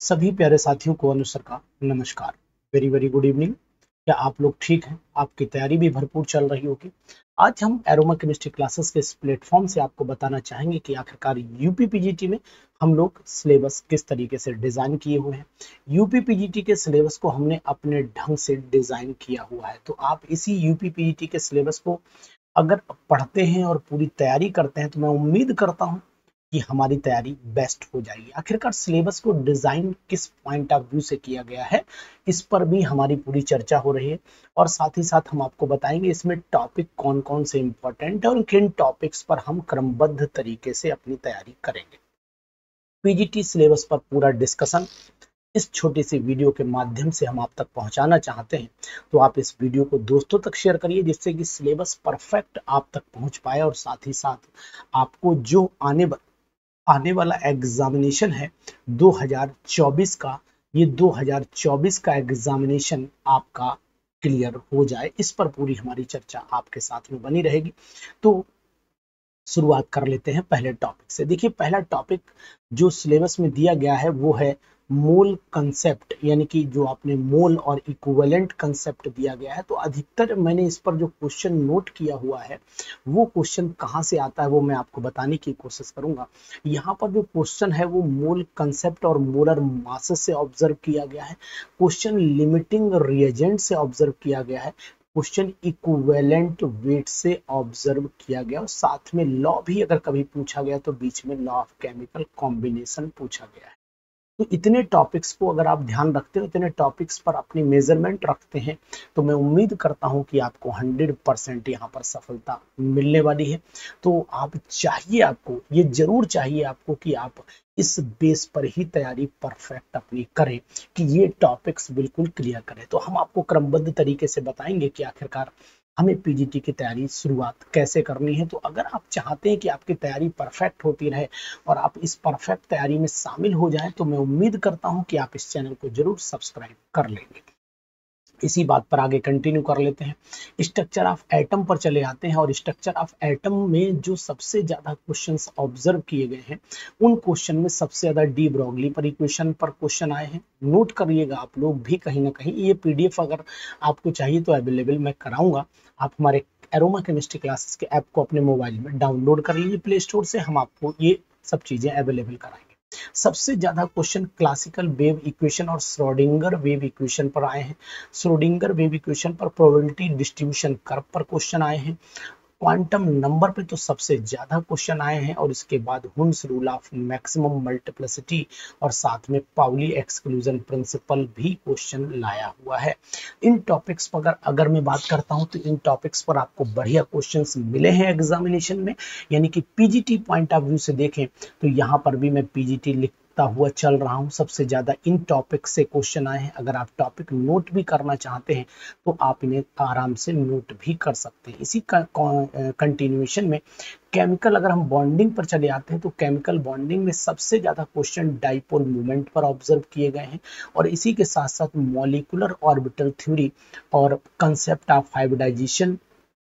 सभी प्यारे साथियों को अनुसर का नमस्कार। Very very good evening. क्या आप लोग ठीक हैं? आपकी तैयारी भी भरपूर चल रही होगी। आज हम एरोमा केमिस्ट्री क्लासेस के इस प्लेटफॉर्म से आपको बताना चाहेंगे कि आखिरकार यूपी पीजीटी में हम लोग सिलेबस किस तरीके से डिजाइन किए हुए हैं। यूपी पीजीटी के सिलेबस को हमने अपने ढंग से डिजाइन किया हुआ है, तो आप इसी यूपी पीजीटी के सिलेबस को अगर पढ़ते हैं और पूरी तैयारी करते हैं तो मैं उम्मीद करता हूं कि हमारी तैयारी बेस्ट हो जाएगी। आखिरकार सिलेबस को डिजाइन किस पॉइंट ऑफ व्यू से किया गया है, इस पर भी हमारी पूरी चर्चा हो रही है और साथ ही साथ हम आपको बताएंगे इसमें टॉपिक कौन कौन से इंपॉर्टेंट है और किन टॉपिक्स पर हम क्रमबद्ध तरीके से अपनी तैयारी करेंगे। पीजीटी सिलेबस पर पूरा डिस्कशन इस छोटी सी वीडियो के माध्यम से हम आप तक पहुंचाना चाहते हैं, तो आप इस वीडियो को दोस्तों तक शेयर करिए जिससे कि सिलेबस परफेक्ट आप तक पहुंच पाए और साथ ही साथ आपको जो आने वाला एग्जामिनेशन है 2024 का, ये 2024 का एग्जामिनेशन आपका क्लियर हो जाए, इस पर पूरी हमारी चर्चा आपके साथ में बनी रहेगी। तो शुरुआत कर लेते हैं पहले टॉपिक से। देखिए, पहला टॉपिक जो सिलेबस में दिया गया है वो है मोल कंसेप्ट, यानी कि जो आपने मोल और इक्विवेलेंट कंसेप्ट दिया गया है। तो अधिकतर मैंने इस पर जो क्वेश्चन नोट किया हुआ है वो क्वेश्चन कहाँ से आता है वो मैं आपको बताने की कोशिश करूंगा। यहाँ पर जो क्वेश्चन है वो मोल कंसेप्ट और मोलर मासेस से ऑब्जर्व किया गया है। क्वेश्चन लिमिटिंग रिएजेंट से ऑब्जर्व किया गया है। क्वेश्चन इक्विवेलेंट वेट से ऑब्जर्व किया गया और साथ में लॉ भी अगर कभी पूछा गया तो बीच में लॉ ऑफ केमिकल कॉम्बिनेशन पूछा गया है। तो इतने टॉपिक्स को अगर आप ध्यान रखते हो, इतने टॉपिक्स पर अपनी मेजरमेंट रखते हैं, तो मैं उम्मीद करता हूं कि आपको 100% यहाँ पर सफलता मिलने वाली है। तो आप चाहिए, आपको ये जरूर चाहिए आपको कि आप इस बेस पर ही तैयारी परफेक्ट अपनी करें कि ये टॉपिक्स बिल्कुल क्लियर करें। तो हम आपको क्रमबद्ध तरीके से बताएंगे कि आखिरकार हमें पीजीटी की तैयारी शुरुआत कैसे करनी है। तो अगर आप चाहते हैं कि आपकी तैयारी परफेक्ट होती रहे और आप इस परफेक्ट तैयारी में शामिल हो जाएं, तो मैं उम्मीद करता हूं कि आप इस चैनल को जरूर सब्सक्राइब कर लेंगे। इसी बात पर आगे कंटिन्यू कर लेते हैं। स्ट्रक्चर ऑफ एटम पर चले आते हैं और स्ट्रक्चर ऑफ एटम में जो सबसे ज्यादा क्वेश्चंस ऑब्जर्व किए गए हैं उन क्वेश्चन में सबसे ज्यादा डी ब्रॉगली पर इक्वेशन पर क्वेश्चन आए हैं। नोट करिएगा आप लोग भी कहीं ना कहीं। ये पीडीएफ अगर आपको चाहिए तो अवेलेबल मैं कराऊंगा। आप हमारे एरोमा केमिस्ट्री क्लासेस के ऐप को अपने मोबाइल में डाउनलोड कर लीजिए प्ले स्टोर से, हम आपको ये सब चीजें अवेलेबल कराएंगे। सबसे ज्यादा क्वेश्चन क्लासिकल वेव इक्वेशन और श्रोडिंगर वेव इक्वेशन पर आए हैं। श्रोडिंगर वेव इक्वेशन पर प्रोबेबिलिटी डिस्ट्रीब्यूशन कर्व पर क्वेश्चन आए हैं। क्वांटम नंबर पे तो सबसे ज्यादा क्वेश्चन आए हैं और इसके बाद Hund's rule of maximum multiplicity और साथ में पाउली एक्सक्लूजन प्रिंसिपल भी क्वेश्चन लाया हुआ है। इन टॉपिक्स पर अगर मैं बात करता हूं तो इन टॉपिक्स पर आपको बढ़िया क्वेश्चंस मिले हैं एग्जामिनेशन में, यानी कि पीजीटी पॉइंट ऑफ व्यू से देखें तो यहां पर भी मैं पीजीटी लिखता हुआ चल रहा हूं। सबसे ज्यादा इन टॉपिक से क्वेश्चन आए हैं। अगर आप टॉपिक नोट भी करना चाहते हैं तो आप इन्हें आराम से नोट भी कर सकते हैं। इसी कंटिन्यूएशन में केमिकल, अगर हम बॉन्डिंग पर चले आते हैं तो केमिकल बॉन्डिंग में सबसे ज्यादा क्वेश्चन डाइपोल मूवमेंट पर ऑब्जर्व किए गए हैं और इसी के साथ साथ मॉलिक्यूलर ऑर्बिटल थ्योरी और कंसेप्ट ऑफ हाइब्रिडाइजेशन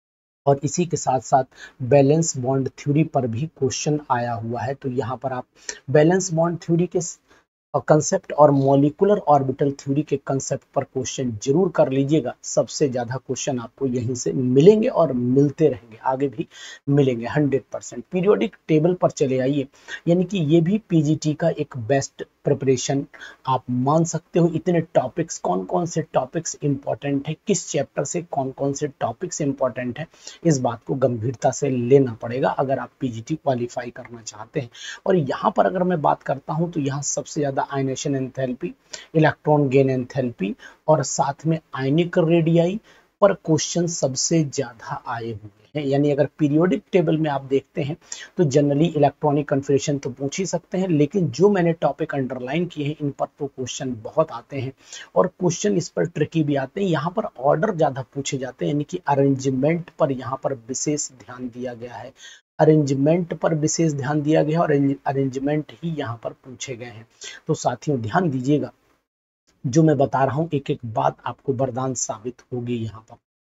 और इसी के साथ साथ बैलेंस बॉन्ड थ्योरी पर भी क्वेश्चन आया हुआ है। तो यहाँ पर आप बैलेंस बॉन्ड थ्योरी के कंसेप्ट और मॉलिक्यूलर ऑर्बिटल थ्योरी के कंसेप्ट पर क्वेश्चन जरूर कर लीजिएगा। सबसे ज्यादा क्वेश्चन आपको यहीं से मिलेंगे और मिलते रहेंगे, आगे भी मिलेंगे 100%। पीरियोडिक टेबल पर चले आइए, यानी कि ये भी पीजीटी का एक बेस्ट प्रिपरेशन आप मान सकते हो। इतने टॉपिक्स, कौन कौन से टॉपिक्स इंपॉर्टेंट है, किस चैप्टर से कौन कौन से टॉपिक्स इंपॉर्टेंट है, इस बात को गंभीरता से लेना पड़ेगा अगर आप पीजीटी क्वालिफाई करना चाहते हैं। और यहाँ पर अगर मैं बात करता हूँ तो यहाँ सबसे ज्यादा ionisation enthalpy, electron gain enthalpy और साथ में आयनिक रेडियाई पर क्वेश्चन सबसे ज्यादा आए हुए हैं। यानी अगर पीरियोडिक टेबल में आप देखते हैं तो जनरली इलेक्ट्रॉनिक कन्फिग्रेशन तो पूछ ही सकते हैं, लेकिन जो मैंने टॉपिक अंडरलाइन किए हैं इन पर तो क्वेश्चन बहुत आते हैं और क्वेश्चन इस पर ट्रिकी भी आते हैं। यहाँ पर ऑर्डर ज्यादा पूछे जाते हैं, यानी कि अरेंजमेंट पर यहाँ पर विशेष ध्यान दिया गया है। अरेंजमेंट पर विशेष ध्यान दिया गया और अरेंजमेंट ही यहाँ पर पूछे गए हैं। तो साथियों ध्यान दीजिएगा, जो मैं बता रहा हूँ एक एक बात आपको वरदान साबित होगी यहाँ पर।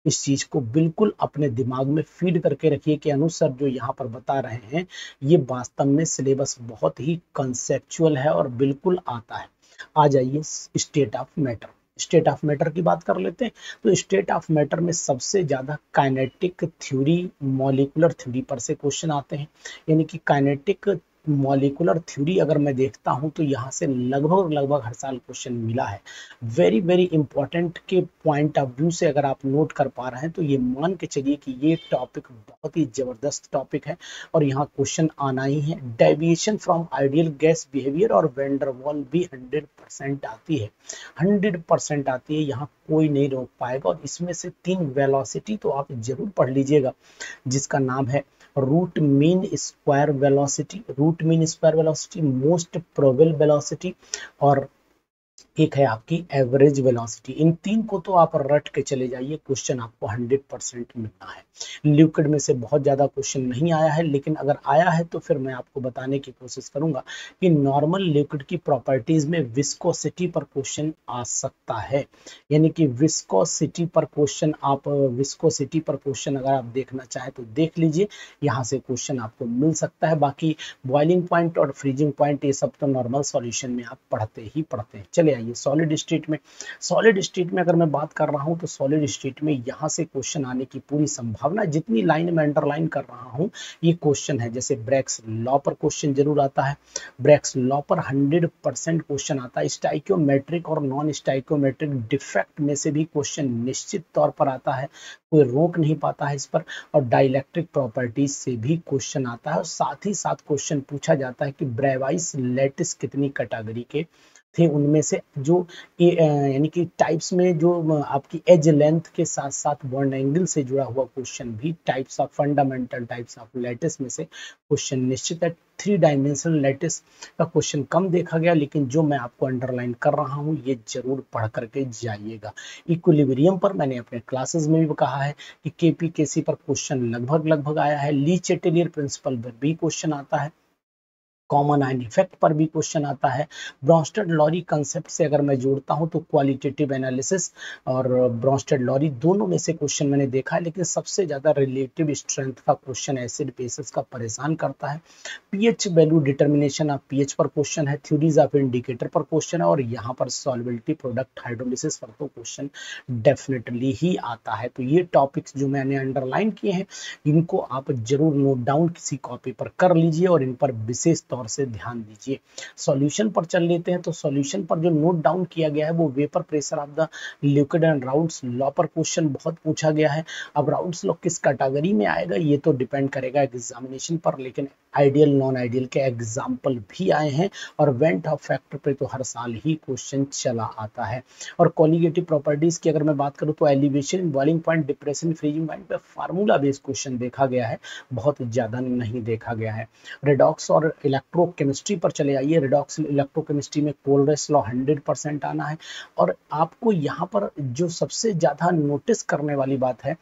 इस चीज को बिल्कुल अपने दिमाग में फीड करके रखिए कि अनुज सर जो यहाँ पर बता रहे हैं ये वास्तव में सिलेबस बहुत ही कंसेप्चुअल है और बिल्कुल आता है। आ जाइए state of matter. State of matter की बात कर लेते हैं। तो स्टेट ऑफ मैटर में सबसे ज्यादा काइनेटिक थ्योरी, मॉलिक्यूलर थ्योरी पर से क्वेश्चन आते हैं। यानी कि काइनेटिक मॉलिक्यूलर थ्योरी अगर मैं देखता हूं तो यहाँ से लगभग हर साल क्वेश्चन मिला है। वेरी वेरी इंपॉर्टेंट के पॉइंट ऑफ व्यू से अगर आप नोट कर पा रहे हैं तो ये मान के चलिए कि ये टॉपिक बहुत ही जबरदस्त टॉपिक है और यहाँ क्वेश्चन आना ही है। Deviation from ideal gas behaviour और वैन डर वाल भी 100% आती है, 100% आती है, यहाँ कोई नहीं रोक पाएगा। और इसमें से 3 वेलोसिटी तो आप जरूर पढ़ लीजिएगा जिसका नाम है root mean square velocity, root mean square velocity, most probable velocity और एक है आपकी एवरेज वेलोसिटी। इन 3 को तो आप रट के चले जाइए, क्वेश्चन आपको 100% मिलना है। लिक्विड में से बहुत ज्यादा क्वेश्चन नहीं आया है, लेकिन अगर आया है तो फिर मैं आपको बताने की कोशिश करूंगा कि नॉर्मल लिक्विड की प्रॉपर्टीज में विस्कोसिटी पर क्वेश्चन आ सकता है। यानी कि विस्कोसिटी पर क्वेश्चन अगर आप देखना चाहें तो देख लीजिए, यहाँ से क्वेश्चन आपको मिल सकता है। बाकी बॉइलिंग पॉइंट और फ्रीजिंग पॉइंट ये सब तो नॉर्मल सॉल्यूशन में आप पढ़ते ही पढ़ते हैं। चले आइए सॉलिड स्टेट में। सॉलिड स्टेट में अगर मैं बात कर रहा हूं तो सॉलिड स्टेट में यहाँ से क्वेश्चन आने की पूरी संभावना, जितनी लाइन में अंडरलाइन कर रहा हूं ये क्वेश्चन है। जैसे ब्रैक्स लॉ पर क्वेश्चन जरूर आता है, ब्रैक्स लॉ पर 100% क्वेश्चन आता है। स्टाइकियोमेट्रिक और नॉन स्टाइकियोमेट्रिक डिफेक्ट में से भी क्वेश्चन निश्चित तौर पर आता है, कोई रोक नहीं पाता है इस पर। और डाइलेक्ट्रिक प्रॉपर्टीज से भी क्वेश्चन आता है और साथ ही साथ क्वेश्चन पूछा जाता है कि ब्रेवाइस लैटिस कितनी कैटेगरी के थे, उनमें से जो यानी कि टाइप्स में जो आपकी एज लेंथ के साथ साथ बॉन्ड एंगल से जुड़ा हुआ क्वेश्चन भी types of fundamental types of lattice में से क्वेश्चन निश्चित है। 3 डायमेंशनल लैटिस का क्वेश्चन कम देखा गया, लेकिन जो मैं आपको अंडरलाइन कर रहा हूं ये जरूर पढ़ करके जाइएगा। इक्विलिब्रियम पर मैंने अपने क्लासेस में भी कहा है कि केपीकेसी पर क्वेश्चन लगभग आया है। ली चैटेलियर प्रिंसिपल पर भी क्वेश्चन आता है, कॉमन आयन इफेक्ट पर भी क्वेश्चन आता है। ब्रॉन्स्टेड लॉरी कंसेप्ट से अगर मैं जोड़ता हूं तो क्वालिटेटिव एनालिसिस और ब्रॉन्स्टेड लॉरी दोनों में से क्वेश्चन मैंने देखा है, लेकिन सबसे ज्यादा रिलेटिव स्ट्रेंथ का क्वेश्चन एसिड बेसिस का परेशान करता है। PH value determination of pH पर क्वेश्चन है, थ्योरीज ऑफ इंडिकेटर पर क्वेश्चन है और यहाँ पर सॉल्युबिलिटी प्रोडक्ट हाइड्रोलिसिस पर तो क्वेश्चन डेफिनेटली ही आता है। तो ये टॉपिक्स जो मैंने अंडरलाइन किए हैं इनको आप जरूर नोट डाउन किसी कॉपी पर कर लीजिए और इन पर विशेष तौर से ध्यान दीजिए। सॉल्यूशन पर चल लेते हैं। तो सॉल्यूशन पर जो नोट डाउन किया गया है वो vapour pressure of the liquid and Raoult's law पर क्वेश्चन बहुत पूछा गया है। अब राउल्ट्स लॉ किस कैटेगरी में आएगा ये तो डिपेंड करेगा एग्जामिनेशन पर, लेकिन आइडियल नॉन आइडियल के एग्जाम्पल भी आए हैं और वेंट ऑफ फैक्टर पे तो हर साल ही क्वेश्चन चला आता है। और कोलिगेटिव प्रॉपर्टीज की अगर मैं बात करूं तो elevation, boiling point, depression, freezing point पे फार्मूला बेस्ड क्वेश्चन देखा गया है, बहुत ज्यादा नहीं देखा गया है। रेडॉक्स और इलेक्ट्रोकेमिस्ट्री पर चले आइए। रेडॉक्स इलेक्ट्रोकेमिस्ट्री में कोलरेस लॉ 100% आना है। और आपको यहाँ पर जो सबसे ज्यादा नोटिस करने वाली बात है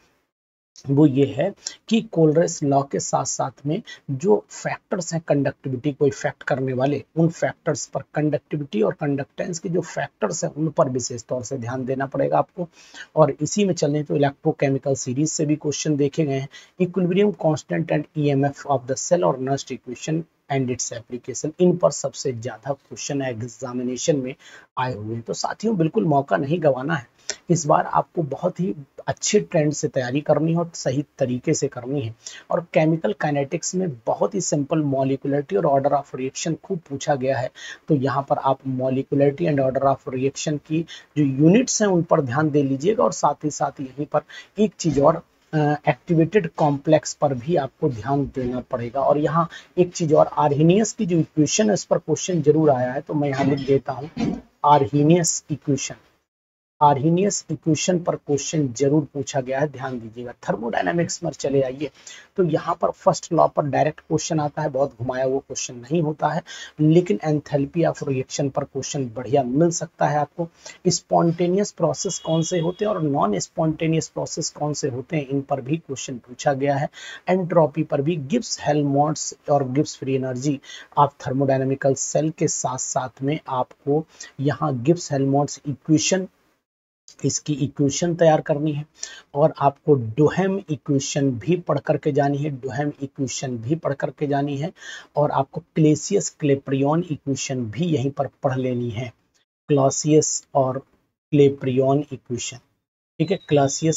वो ये है कि कोलरेस लॉ के साथ साथ में जो फैक्टर्स हैं कंडक्टिविटी को इफेक्ट करने वाले, उन फैक्टर्स पर, कंडक्टिविटी और कंडक्टेंस के जो फैक्टर्स हैं उन पर विशेष तौर से ध्यान देना पड़ेगा आपको। और इसी में चलने तो इलेक्ट्रोकेमिकल सीरीज से भी क्वेश्चन देखे गए हैं। Equilibrium constant and EMF of the cell और Nernst equation and its application, इन पर सबसे ज्यादा क्वेश्चन एग्जामिनेशन में आए हुए हैं। तो साथियों बिल्कुल मौका नहीं गंवाना है, इस बार आपको बहुत ही अच्छे ट्रेंड से तैयारी करनी है और सही तरीके से करनी है। और केमिकल काइनेटिक्स में बहुत ही सिंपल मॉलिक्यूलरिटी और ऑर्डर ऑफ रिएक्शन खूब पूछा गया है। तो यहाँ पर आप molecularity and order of reaction की जो यूनिट्स हैं उन पर ध्यान दे लीजिएगा और साथ ही साथ यहीं पर एक चीज और, एक्टिवेटेड कॉम्प्लेक्स पर भी आपको ध्यान देना पड़ेगा। और यहाँ एक चीज और, आर्हीनियस की जो इक्वेशन है इस पर क्वेश्चन जरूर आया है, तो मैं यहाँ लिख देता हूँ आर्हीनियस इक्वेशन। आर्हीनियस इक्वेशन पर क्वेश्चन जरूर पूछा गया है, ध्यान दीजिएगा। थर्मोडायनामिक्स पर चले आइए। तो यहाँ पर फर्स्ट लॉ पर डायरेक्ट क्वेश्चन आता है, बहुत घुमाया हुआ क्वेश्चन नहीं होता है, लेकिन एंथैल्पी ऑफ रिएक्शन पर क्वेश्चन बढ़िया मिल सकता है आपको। स्पॉन्टेनियस प्रोसेस कौन से होते हैं और नॉन स्पॉन्टेनियस प्रोसेस कौन से होते हैं, इन पर भी क्वेश्चन पूछा गया है। एंट्रोपी पर भी, गिब्स हेल्महोल्ट्ज और Gibbs free energy of thermodynamical cell के साथ साथ में आपको यहाँ गिब्स हेल्महोल्ट्ज इक्वेशन इसकी इक्वेशन तैयार करनी है और आपको डोहेम इक्वेशन भी पढ़ करके जानी है, डोहेम इक्वेशन भी पढ़ करके जानी है और आपको क्लेसियस क्लेप्रियन इक्वेशन भी यहीं पर पढ़ लेनी है। क्लॉसियस और क्लेप्रियन इक्वेशन, ठीक है, क्लॉसियस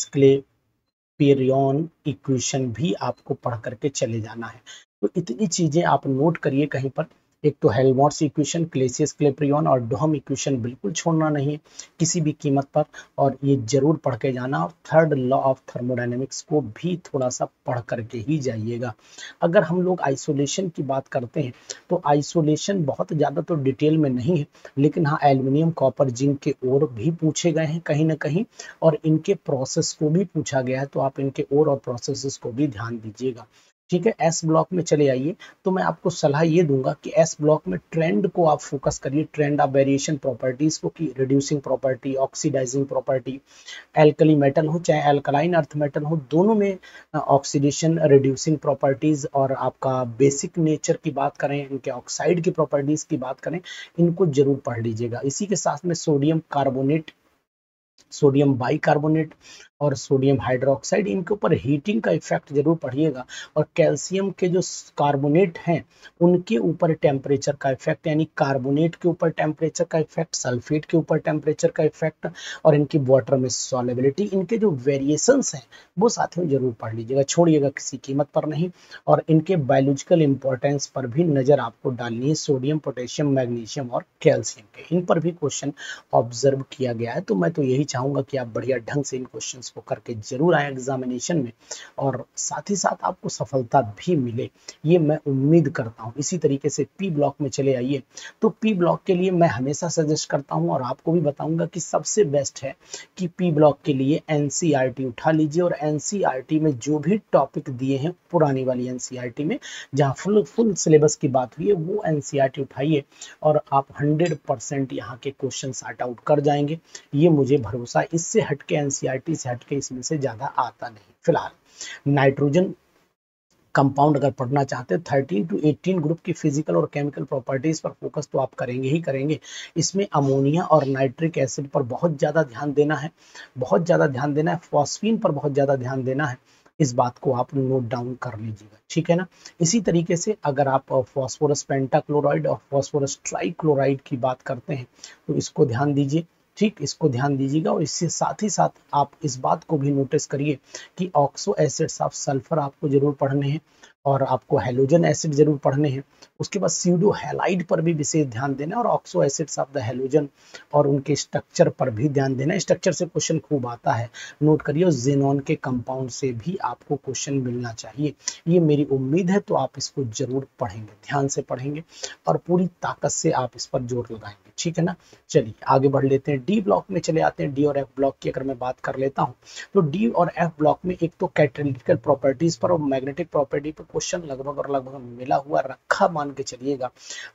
क्लेप्रियन इक्वेशन भी आपको पढ़ करके चले जाना है। तो इतनी चीजें आप नोट करिए कहीं पर। एक तो हेल्महोल्ट्ज इक्वेशन, क्लेसियस क्लेप्रियन और डोहम इक्वेशन बिल्कुल छोड़ना नहीं है किसी भी कीमत पर, और ये जरूर पढ़ के जाना। और थर्ड लॉ ऑफ थर्मोडायनेमिक्स को भी थोड़ा सा पढ़ करके ही जाइएगा। अगर हम लोग आइसोलेशन की बात करते हैं तो आइसोलेशन बहुत ज़्यादा तो डिटेल में नहीं है, लेकिन हाँ एल्युमिनियम कॉपर जिंक के ओर भी पूछे गए हैं कहीं ना कहीं, और इनके प्रोसेस को भी पूछा गया है, तो आप इनके ओर और प्रोसेसेस को भी ध्यान दीजिएगा। ठीक है, एस ब्लॉक में चले आइए। तो मैं आपको सलाह ये दूंगा कि एस ब्लॉक में ट्रेंड को आप फोकस करिए, ट्रेंड ऑफ वेरिएशन प्रॉपर्टीज को, कि reducing property, oxidising property, alkali metal हो चाहे अल्कलाइन अर्थ मेटल हो, दोनों में ऑक्सीडेशन रिड्यूसिंग प्रॉपर्टीज और आपका बेसिक नेचर की बात करें, इनके ऑक्साइड की प्रॉपर्टीज की बात करें, इनको जरूर पढ़ लीजिएगा। इसी के साथ में सोडियम कार्बोनेट, सोडियम बाइकार्बोनेट और सोडियम हाइड्रोक्साइड, इनके ऊपर हीटिंग का इफेक्ट जरूर पढ़िएगा। और कैल्शियम के जो कार्बोनेट हैं उनके ऊपर टेम्परेचर का इफेक्ट, यानी कार्बोनेट के ऊपर टेम्परेचर का इफेक्ट, सल्फेट के ऊपर टेम्परेचर का इफेक्ट, और इनकी वाटर में सॉल्युबिलिटी, इनके जो वेरिएशंस हैं वो साथियों जरूर पढ़ लीजिएगा, छोड़िएगा किसी कीमत पर नहीं। और इनके बायोलॉजिकल इंपॉर्टेंस पर भी नजर आपको डालनी है, सोडियम, पोटेशियम, मैग्नीशियम और कैल्शियम के, इन पर भी क्वेश्चन ऑब्जर्व किया गया है। तो मैं तो यही चाहूंगा कि आप बढ़िया ढंग से इन क्वेश्चंस को करके जरूर आए एग्जामिनेशन में, और साथ ही साथ आपको सफलता भी मिले, ये मैं उम्मीद करता हूं। इसी तरीके से पी ब्लॉक में चले आइए। तो पी ब्लॉक के लिए मैं हमेशा सजेस्ट करता हूं और आपको भी बताऊंगा कि सबसे बेस्ट है कि पी ब्लॉक के लिए एनसीईआरटी उठा लीजिए, और एनसीईआरटी में जो भी टॉपिक दिए हैं पुरानी वाली एनसीईआरटी में जहां फुल सिलेबस की बात हुई है, वो एनसीईआरटी उठाइए और आप 100% यहाँ के क्वेश्चन सॉर्ट आउट कर जाएंगे, ये मुझे भरोसा है। इससे हटके एनसीईआरटी से हटके इसमें से ज्यादा आता नहीं। फिलहाल नाइट्रोजन कंपाउंड अगर पढ़ना चाहते हैं 13 to 18 ग्रुप की फिजिकल और केमिकल प्रॉपर्टीज पर फोकस तो आप करेंगे ही करेंगे। इसमें अमोनिया और नाइट्रिक एसिड पर बहुत ज्यादा ध्यान देना है, बहुत ज्यादा ध्यान देना है, फॉस्फीन पर बहुत ज्यादा ध्यान देना है। इस बात को आप नोट डाउन कर लीजिएगा, ठीक है ना। इसी तरीके से अगर आप फॉस्फोरस पेंटाक्लोराइड और फॉस्फोरस ट्राइक्लोराइड की बात करते हैं तो इसको ध्यान दीजिए, ठीक, इसको ध्यान दीजिएगा। और इससे साथ ही साथ आप इस बात को भी नोटिस करिए कि ऑक्सो एसिड्स ऑफ सल्फर आपको जरूर पढ़ने हैं, और आपको हेलोजन एसिड जरूर पढ़ने हैं। उसके बाद स्यूडो हैलाइड पर भी विशेष ध्यान देना है, और oxo acids of the halogen और उनके स्ट्रक्चर पर भी ध्यान देना है। स्ट्रक्चर से क्वेश्चन खूब आता है, नोट करिए। और जेनॉन के कंपाउंड से भी आपको क्वेश्चन मिलना चाहिए, ये मेरी उम्मीद है। तो आप इसको जरूर पढ़ेंगे, ध्यान से पढ़ेंगे और पूरी ताकत से आप इस पर जोर लगाएंगे, ठीक है ना। चलिए आगे बढ़ लेते हैं, डी ब्लॉक में चले आते हैं। डी और एफ ब्लॉक की अगर मैं बात कर लेता हूं तो डी और एफ ब्लॉक में एक तो कैटालिटिकल प्रॉपर्टीज पर और मैग्नेटिक प्रॉपर्टी पर क्वेश्चन लगभग मिला हुआ रखा मान के चलिएगा,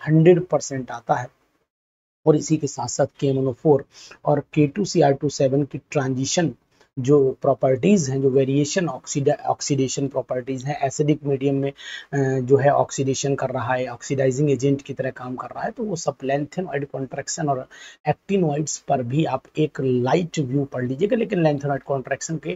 100% आता है। और इसी के साथ साथ KMnO4 और K2Cr27 की ट्रांजिशन जो प्रॉपर्टीज हैं, जो वेरिएशन ऑक्सीडेशन प्रॉपर्टीज हैं, एसिडिक मीडियम में जो है ऑक्सीडेशन कर रहा है, ऑक्सीडाइजिंग एजेंट की तरह काम कर रहा है, तो वो सब लेंथेनॉइड कॉन्ट्रैक्शन और एक्टिनॉइड्स पर भी आप एक लाइट व्यू पढ़ लीजिएगा। लेकिन लेंथेनॉइड कॉन्ट्रैक्शन के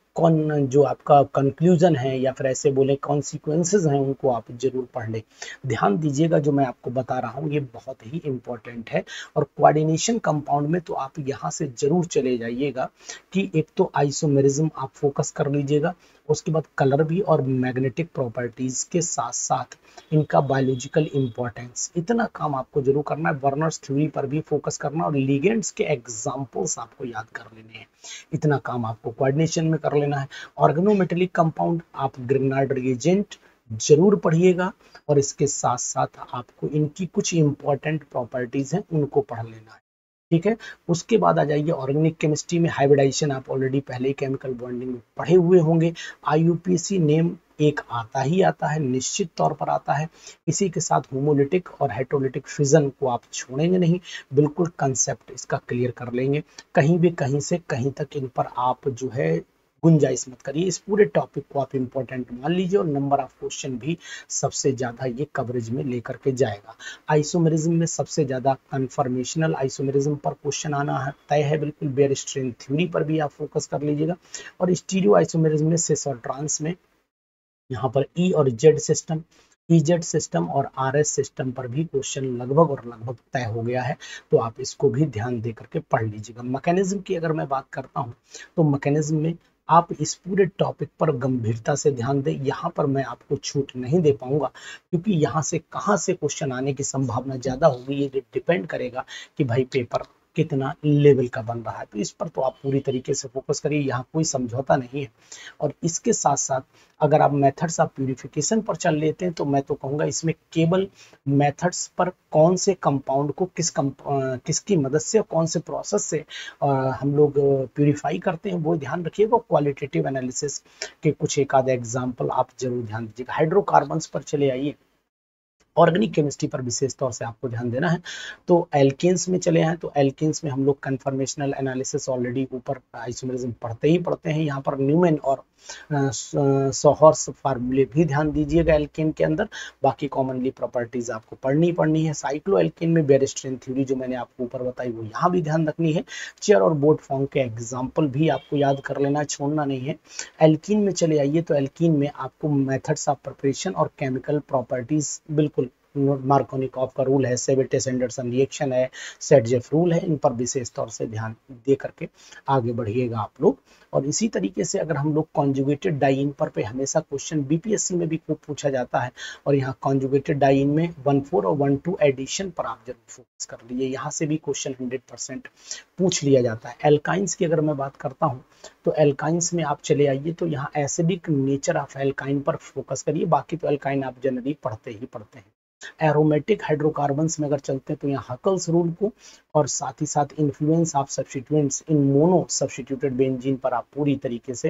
कौन जो आपका कंक्लूजन है या फिर ऐसे बोले कॉन्सिक्वेंसेज हैं, उनको आप जरूर पढ़ लें। ध्यान दीजिएगा, जो मैं आपको बता रहा हूँ ये बहुत ही इंपॉर्टेंट है। और कोऑर्डिनेशन कंपाउंड में तो आप यहाँ से जरूर चले जाइएगा कि एक तो आइसोमेरिज्म आप फोकस कर लीजिएगा, उसके बाद कलर भी, और मैग्नेटिक प्रॉपर्टीज के साथ साथ इनका बायोलॉजिकल इंपॉर्टेंस, इतना काम आपको जरूर करना है। वर्नर्स थ्योरी पर भी फोकस करना, और लिगेंड्स के एग्जांपल्स आपको याद कर लेने हैं, इतना काम आपको कोऑर्डिनेशन में कर लेना है। ऑर्गेनोमेटेलिक कंपाउंड आप ग्रिग्नार्ड रिएजेंट जरूर पढ़िएगा, और इसके साथ साथ आपको इनकी कुछ इंपॉर्टेंट प्रॉपर्टीज हैं उनको पढ़ लेना है, ठीक है। उसके बाद आ जाइए ऑर्गेनिक केमिस्ट्री में हाइब्रिडाइजेशन, आप ऑलरेडी पहले ही केमिकल बॉन्डिंग में पढ़े हुए होंगे। IUPAC नेम एक आता ही आता है, निश्चित तौर पर आता है। इसी के साथ होमोलिटिक और हेटेरोलिटिक फिजन को आप छोड़ेंगे नहीं, बिल्कुल कंसेप्ट इसका क्लियर कर लेंगे। कहीं भी कहीं से कहीं तक इन पर आप जो है गुंजाइश मत करिए। इस पूरे टॉपिक को आप इंपॉर्टेंट मान लीजिए और नंबर ऑफ क्वेश्चन भी सबसे ज्यादा ये कवरेज में लेकर के जाएगा। आइसोमेरिज्म में सबसे ज्यादा कन्फर्मेशनल आइसोमेरिज्म पर क्वेश्चन आना है तय है बिल्कुल। बेयर स्ट्रेन थ्योरी पर भी आप फोकस कर लीजिएगा। और स्टीरियो आइसोमेरिज्म में सिस और ट्रांस में यहाँ पर ई और जेड सिस्टम, ईजेड सिस्टम और आरएस सिस्टम पर भी क्वेश्चन लगभग और लगभग तय हो गया है, तो आप इसको भी ध्यान दे करके पढ़ लीजिएगा। मैकेनिज्म की अगर मैं बात करता हूँ तो मैकेनिज्म में आप इस पूरे टॉपिक पर गंभीरता से ध्यान दें। यहाँ पर मैं आपको छूट नहीं दे पाऊंगा क्योंकि यहाँ से कहाँ से क्वेश्चन आने की संभावना ज्यादा होगी ये डिपेंड करेगा कि भाई पेपर कितना लेवल का बन रहा है। तो इस पर तो आप पूरी तरीके से फोकस करिए, यहाँ कोई समझौता नहीं है। और इसके साथ साथ अगर आप मेथड्स ऑफ प्यूरिफिकेशन पर चल लेते हैं तो मैं तो कहूँगा इसमें केवल मेथड्स पर कौन से कंपाउंड को किसकी मदद से कौन से प्रोसेस से हम लोग प्यूरिफाई करते हैं वो ध्यान रखिएगा। क्वालिटेटिव एनालिसिस के कुछ एक आधे एग्जाम्पल आप जरूर ध्यान दीजिएगा। हाइड्रोकार्बन्स पर चले आइए। ऑर्गेनिक केमिस्ट्री पर विशेष तौर से आपको ध्यान देना है। तो एल्केन्स में चले हैं तो एल्केन्स में हम लोग कन्फर्मेशनल एनालिसिस ऑलरेडी ऊपर आइसोमेरिज्म पढ़ते हैं। यहाँ पर न्यूमैन और सोहर्स फार्मूले भी ध्यान दीजिएगा एल्केन के अंदर। बाकी कॉमनली प्रॉपर्टीज आपको पढ़नी है। साइक्लो एल्केन में बेयर स्ट्रेन थ्योरी जो मैंने आपको ऊपर बताई वो यहाँ भी ध्यान रखनी है। चेयर और बोर्ड फॉर्म के एग्जाम्पल भी आपको याद कर लेना, छोड़ना नहीं है। एल्कीन में चले आइए तो एल्कीन में आपको मेथड्स ऑफ प्रिपरेशन और केमिकल प्रॉपर्टीज बिल्कुल मार्कोनिकॉफ का रूल है, सेवेटेस एंडरसन रिएक्शन है, सेटजेफ रूल है, इन पर विशेष तौर से ध्यान दे करके आगे बढ़िएगा आप लोग। और इसी तरीके से अगर हम लोग कॉन्जुगेटेड डाइइन पर हमेशा क्वेश्चन बीपीएससी में भी खूब पूछा जाता है और यहाँ कॉन्जुगेटेड डाइइन में 1,4 और 1,2 एडिशन पर आप जरूर फोकस कर लीजिए। यहाँ से भी क्वेश्चन 100% पूछ लिया जाता है। एल्काइंस की अगर मैं बात करता हूँ तो एल्काइंस में आप चले आइए तो यहाँ एसिडिक नेचर ऑफ एल्काइन पर फोकस करिए। बाकी तो एल्काइन आप जनरली पढ़ते हैं। एरोमेटिक हाइड्रोकार्बन्स में अगर चलते हैं तो यहाँ हकल्स रूल को और साथ ही साथ influence of substituents in mono substituted benzene पर आप पूरी तरीके से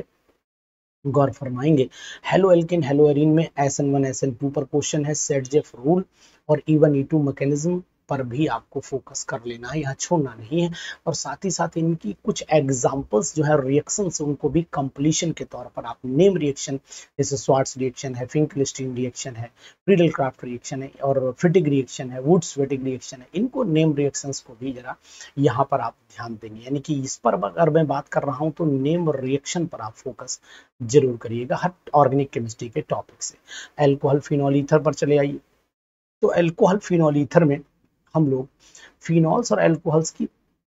गौर फरमाएंगे। हेलो एल्किन हेलो एरीन में SN1 SN2 पर क्वेश्चन है। सेटजेफ रूल और E1 E2 मैकेनिज्म पर भी आपको फोकस कर लेना है, यहाँ छोड़ना नहीं है। और साथ ही साथ इनकी कुछ एग्जांपल्स जो है रिएक्शंस उनको भी कंप्लीशन के तौर पर आप नेम रिएक्शन जैसे स्वार्ट्स रिएक्शन है, फिंकलिस्टीन रिएक्शन है, फ्रीडल-क्राफ्ट रिएक्शन है और फिटिग रिएक्शन है, वुड्स-वेटिग रिएक्शन है, इनको नेम रिएक्शंस को भी जरा यहाँ पर आप ध्यान देंगे। यानी कि इस पर अगर मैं बात कर रहा हूँ तो नेम रिएक्शन पर आप फोकस जरूर करिएगा हर ऑर्गेनिक केमिस्ट्री के टॉपिक से। एल्कोहल फिनॉल ईथर पर चले आइए तो एल्कोहल फिनॉल ईथर में हम लोग फिनॉल्स और अल्कोहल्स की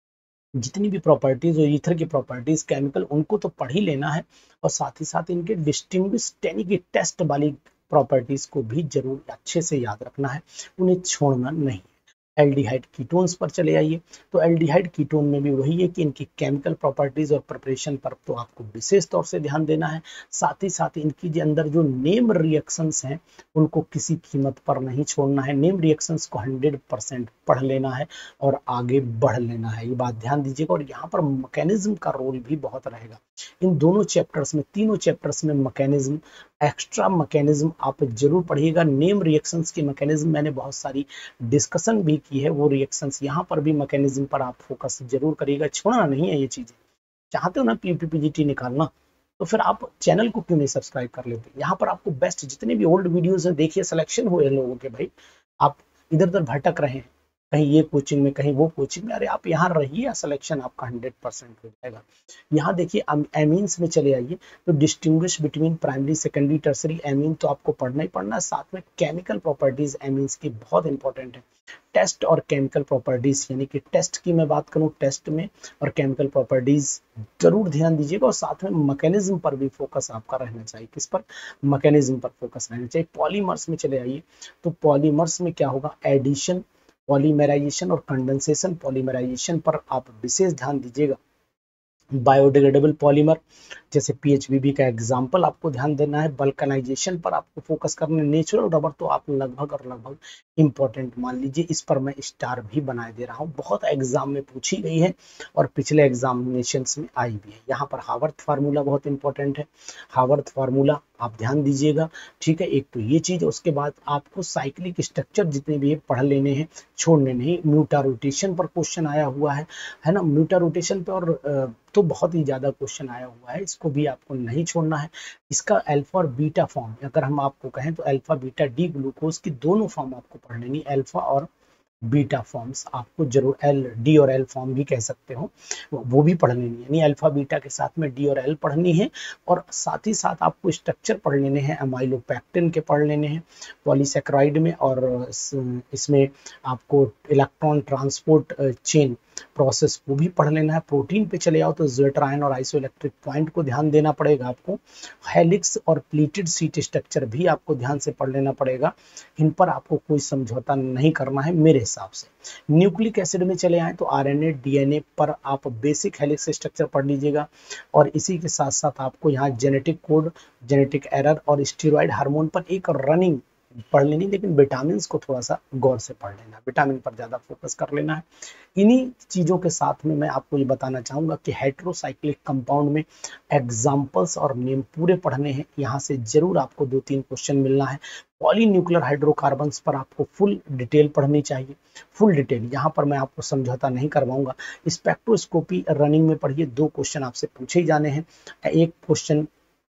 जितनी भी प्रॉपर्टीज और ईथर की प्रॉपर्टीज केमिकल उनको तो पढ़ ही लेना है और साथ ही साथ इनके डिस्टिंग्विश्ड यानी कि टेस्ट वाली प्रॉपर्टीज को भी जरूर अच्छे से याद रखना है, उन्हें छोड़ना नहीं। एल्डिहाइड कीटोन्स पर चले आइए तो एल्डिहाइड कीटोन में भी वही है कि इनकी केमिकल प्रॉपर्टीज और प्रिपरेशन पर तो आपको विशेष तौर से ध्यान देना है। साथ ही साथ इनकी जो अंदर जो नेम रिएक्शंस हैं उनको किसी कीमत पर नहीं छोड़ना है। नेम रिएक्शंस को 100% पढ़ लेना है और आगे बढ़ लेना है, ये बात ध्यान दीजिएगा। और यहाँ पर मैकेनिज्म का रोल भी बहुत रहेगा इन दोनों चैप्टर्स में, तीनों चैप्टर्स में मैकेनिज्म, एक्स्ट्रा मैकेनिज्म आप जरूर पढ़िएगा। नेम रिएक्शंस की मैकेनिज्म मैंने बहुत सारी डिस्कशन भी की है, वो रिएक्शंस यहाँ पर भी मैकेनिज्म पर आप फोकस जरूर करिएगा, छोड़ना नहीं है ये चीजें। चाहते हो ना PPPGT निकालना तो फिर आप चैनल को क्यों नहीं सब्सक्राइब कर लेते। यहाँ पर आपको बेस्ट जितने भी ओल्ड वीडियोस हैं देखिए, सिलेक्शन हुए लोगों के, भाई आप इधर उधर भटक रहे हैं, कहीं ये कोचिंग में कहीं वो कोचिंग में, अरे आप यहाँ रहिए, सिलेक्शन आपका 100% हो जाएगा। यहाँ देखिए एमीन्स में चले आइए तो distinguish between primary secondary tertiary amine तो आपको पढ़ना ही पढ़ना है। साथ में केमिकल प्रॉपर्टीज एमीन्स की बहुत इंपॉर्टेंट है। टेस्ट और केमिकल प्रॉपर्टीज यानी कि टेस्ट की मैं बात करूं, टेस्ट में और केमिकल प्रॉपर्टीज जरूर ध्यान दीजिएगा। और साथ में मैकेनिज्म पर भी फोकस आपका रहना चाहिए। किस पर? मैकेनिज्म पर फोकस रहना चाहिए। पॉलीमर्स में चले आइए तो पॉलीमर्स में क्या होगा, एडिशन, पॉलीमराइजेशन और कंडेंसेशन। पॉलीमराइजेशन पर आप विशेष ध्यान दीजिएगा। बायोडिग्रेडेबल पॉलीमर जैसे PHBB का एग्जाम्पल आपको ध्यान देना है। बल्कनाइजेशन पर आपको फोकस करना है। नेचुरल रबर तो आप लगभग और लगभग इंपॉर्टेंट मान लीजिए, इस पर मैं स्टार भी बनाए दे रहा हूँ, बहुत एग्जाम में पूछी गई है और पिछले एग्जामिनेशन में आई भी है। यहाँ पर हावर्थ फार्मूला बहुत इंपॉर्टेंट है, हावर्थ फार्मूला आप ध्यान दीजिएगा, ठीक है। एक तो ये चीज, उसके बाद आपको साइक्लिक स्ट्रक्चर जितने भी पढ़ लेने हैं, छोड़ने नहीं। म्यूटा रोटेशन पर क्वेश्चन आया हुआ है ना, म्यूटा रोटेशन पे और तो बहुत ही ज्यादा क्वेश्चन आया हुआ है, इसको भी आपको नहीं छोड़ना है। इसका अल्फा और बीटा फॉर्म अगर हम आपको कहें तो अल्फा बीटा डी ग्लूकोज की दोनों फॉर्म आपको पढ़ लेनी, अल्फा और बीटा फॉर्म्स आपको जरूर, एल डी और एल फॉर्म भी कह सकते हो, वो भी पढ़ लेनी है, यानी अल्फा बीटा के साथ में डी और एल पढ़नी है। और साथ ही साथ आपको स्ट्रक्चर पढ़ लेने हैं, अमाइलोपैक्टिन के पढ़ लेने हैं पॉलीसेकेराइड में, और इसमें आपको इलेक्ट्रॉन ट्रांसपोर्ट चेन प्रोसेस वो भी पढ़ लेना है। प्रोटीन पे चले आओ तो ज़्वेटर और आइसोइलेक्ट्रिक पॉइंट को ध्यान देना पड़ेगा आपको। हेलिक्स और प्लीटेड सीट स्ट्रक्चर भी आपको ध्यान से पढ़ लेना पड़ेगा, इन पर आपको कोई समझौता नहीं करना है मेरे हिसाब से। न्यूक्लिक एसिड में चले आए तो आरएनए डीएनए पर आप बेसिक हेलिक्स स्ट्रक्चर पढ़ लीजिएगा, और इसी के साथ साथ आपको यहाँ जेनेटिक कोड, जेनेटिक एरर और स्टीरॉयड हार्मोन पर एक रनिंग पढ़ लेनी, लेकिन विटामिन को थोड़ा सा गौर से पढ़ लेना, विटामिन पर ज्यादा फोकस कर लेना है। इन्हीं चीजों के साथ में मैं आपको ये बताना चाहूंगा कि हेटेरोसाइक्लिक कंपाउंड में एग्जाम्पल्स और नेम पूरे पढ़ने हैं, यहाँ से जरूर आपको 2-3 क्वेश्चन मिलना है। पॉलीन्यूक्लियर हाइड्रोकार्बन्स पर आपको फुल डिटेल पढ़नी चाहिए, फुल डिटेल, यहाँ पर मैं आपको समझौता नहीं करवाऊंगा। स्पेक्ट्रोस्कोपी रनिंग में पढ़िए, 2 क्वेश्चन आपसे पूछे ही जाने हैं, एक क्वेश्चन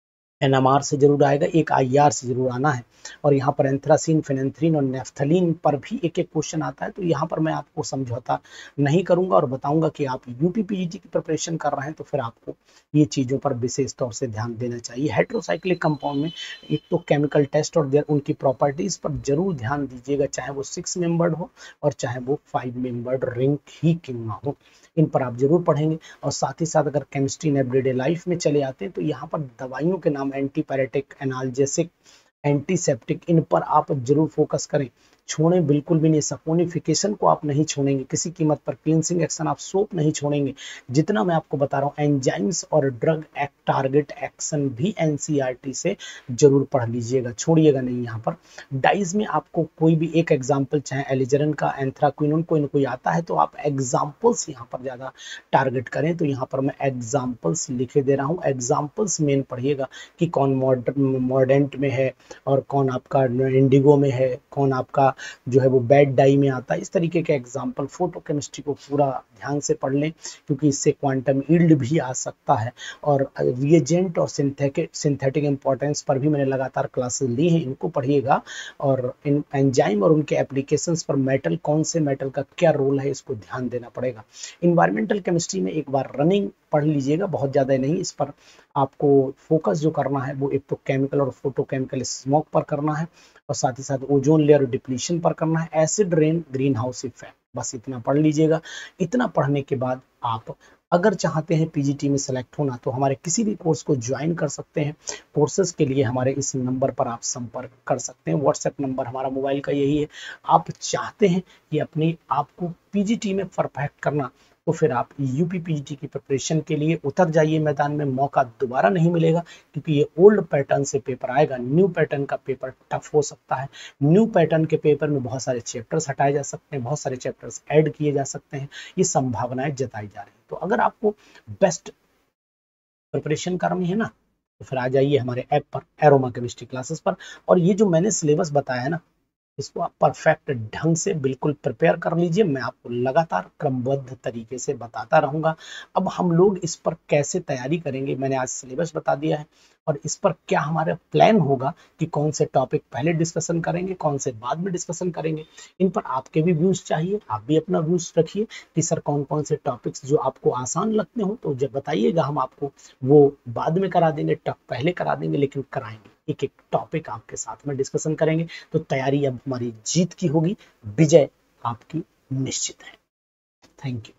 एनएमआर से जरूर आएगा, एक आईआर से जरूर आना है, और यहाँ पर एंथ्रासीन, फेनेंथ्रीन और नेफ्थलीन पर भी एक एक क्वेश्चन आता है। तो यहाँ पर मैं आपको समझौता नहीं करूंगा और बताऊंगा कि आप यूपीपीजीटी की प्रिपरेशन कर रहे हैं तो फिर आपको ये चीज़ों पर विशेष तौर से ध्यान देना चाहिए। हेटेरोसाइक्लिक कंपाउंड में एक तो केमिकल टेस्ट और उनकी प्रॉपर्टीज पर जरूर ध्यान दीजिएगा, चाहे वो 6 मेंबर्ड हो और चाहे वो 5 मेंबर्ड रिंग ही क्यों ना हो, इन पर आप जरूर पढ़ेंगे। और साथ ही साथ अगर केमिस्ट्री इन एवरीडे लाइफ में चले आते हैं तो यहाँ पर दवाइयों के नाम एंटीपायरेटिक, एनाल्जेसिक, एंटीसेप्टिक, इन पर आप जरूर फोकस करें, छोड़ें बिल्कुल भी नहीं। सपोनिफिकेशन को आप नहीं छोड़ेंगे किसी कीमत पर, क्लींसिंग एक्शन आप सोप नहीं छोड़ेंगे। जितना मैं आपको बता रहा हूँ एंजाइम्स और ड्रग एक्ट टारगेट एक्शन भी एनसीईआरटी से जरूर पढ़ लीजिएगा, छोड़िएगा नहीं। यहाँ पर डाइज में आपको कोई भी एक एग्जाम्पल, चाहे एलिजरन का, एंथ्राक्विनोन, कोई ना कोई आता है तो आप एग्जाम्पल्स यहाँ पर ज्यादा टारगेट करें। तो यहाँ पर मैं एग्जाम्पल्स लिखे दे रहा हूँ, एग्जाम्पल्स मेन पढ़िएगा कि कौन मॉर्डेंट में है और कौन आपका इंडिगो में है, कौन आपका जो है वो बैड डाई में आता है। इस तरीके के एग्जाम्पल फोटोकेमिस्ट्री को पूरा ध्यान से पढ़ लें, क्योंकि इससे क्वांटम यील्ड भी आ सकता है। और रिएजेंट और सिंथेटिक इंपॉर्टेंस पर भी मैंने लगातार क्लासेस ली हैं, इनको पढ़िएगा। और इन एंजाइम और उनके एप्लीकेशंस पर मेटल, कौन से मेटल का क्या रोल है, इसको ध्यान देना पड़ेगा। इन्वायरमेंटल केमिस्ट्री में एक बार रनिंग पढ़ लीजिएगा, बहुत ज़्यादा नहीं, इस पर आपको फोकस जो करना है वो एक तो केमिकल और फोटोकेमिकल स्मोक पर करना है, और साथ ही साथ ओजोन लेयर डिप्लीशन पर करना है, acid rain, green house effect, बस इतना पढ़ लीजिएगा। इतना पढ़ने के बाद आप अगर चाहते हैं पीजीटी में सेलेक्ट होना तो हमारे किसी भी कोर्स को ज्वाइन कर सकते हैं। कोर्सेज के लिए हमारे इस नंबर पर आप संपर्क कर सकते हैं, व्हाट्सएप नंबर हमारा मोबाइल का यही है। आप चाहते हैं कि अपने आप को पीजीटी में परफेक्ट करना, तो फिर आप यूपी पीजीटी की प्रिपरेशन के लिए उतर जाइए मैदान में, मौका दोबारा नहीं मिलेगा, क्योंकि ये ओल्ड पैटर्न से पेपर आएगा। न्यू पैटर्न का पेपर टफ हो सकता है, न्यू पैटर्न के पेपर में बहुत सारे चैप्टर्स हटाए जा सकते हैं, बहुत सारे चैप्टर्स ऐड किए जा सकते हैं, ये संभावनाएं जताई जा रही हैं। तो अगर आपको बेस्ट प्रिपरेशन करनी है ना, तो फिर आ जाइए हमारे ऐप पर, एरोमा केमिस्ट्री क्लासेस पर, और ये जो मैंने सिलेबस बताया है ना, इसको आप परफेक्ट ढंग से बिल्कुल प्रिपेयर कर लीजिए। मैं आपको लगातार क्रमबद्ध तरीके से बताता रहूंगा। अब हम लोग इस पर कैसे तैयारी करेंगे, मैंने आज सिलेबस बता दिया है, और इस पर क्या हमारा प्लान होगा कि कौन से टॉपिक पहले डिस्कशन करेंगे, कौन से बाद में डिस्कशन करेंगे। इन पर आपके भी व्यूज चाहिए, आप भी अपना व्यूज रखिए कि सर कौन कौन से टॉपिक्स जो आपको आसान लगते हो तो जब बताइएगा, हम आपको वो बाद में करा देंगे, टॉप पहले करा देंगे, लेकिन कराएंगे। एक एक टॉपिक आपके साथ में डिस्कशन करेंगे, तो तैयारी अब हमारी जीत की होगी, विजय आपकी निश्चित है। Thank you.